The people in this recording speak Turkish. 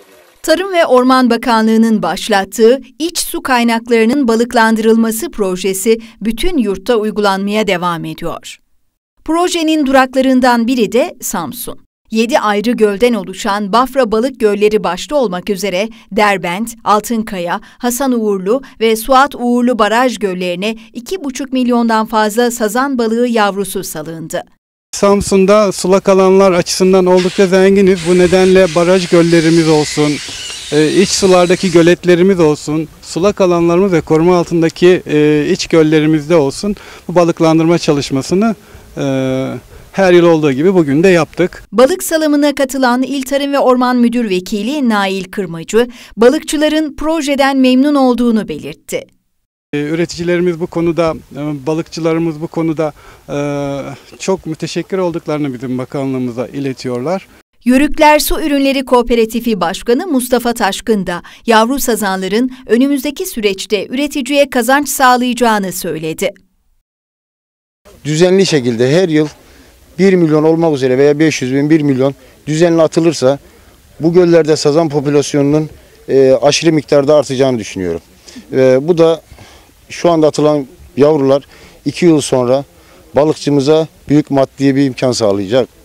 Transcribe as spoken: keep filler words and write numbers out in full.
Tarım ve Orman Bakanlığı'nın başlattığı İç Su Kaynaklarının Balıklandırılması projesi bütün yurtta uygulanmaya devam ediyor. Projenin duraklarından biri de Samsun. Yedi ayrı gölden oluşan Bafra Balık Gölleri başta olmak üzere Derbent, Altınkaya, Hasan Uğurlu ve Suat Uğurlu baraj göllerine iki buçuk milyondan fazla sazan balığı yavrusu salındı. Samsun'da sulak alanlar açısından oldukça zenginiz. Bu nedenle baraj göllerimiz olsun, iç sulardaki göletlerimiz olsun, sulak alanlarımız ve koruma altındaki iç göllerimizde olsun bu balıklandırma çalışmasını her yıl olduğu gibi bugün de yaptık. Balık salımına katılan İl Tarım ve Orman Müdür Vekili Nail Kırmacı, balıkçıların projeden memnun olduğunu belirtti. Üreticilerimiz bu konuda, balıkçılarımız bu konuda çok müteşekkir olduklarını bizim bakanlığımıza iletiyorlar. Yörükler Su Ürünleri Kooperatifi Başkanı Mustafa Taşkın da yavru sazanların önümüzdeki süreçte üreticiye kazanç sağlayacağını söyledi. Düzenli şekilde her yıl bir milyon olmak üzere veya beş yüz bin bir milyon düzenli atılırsa bu göllerde sazan popülasyonunun aşırı miktarda artacağını düşünüyorum. Bu da şu anda atılan yavrular iki yıl sonra balıkçımıza büyük maddi bir imkan sağlayacak.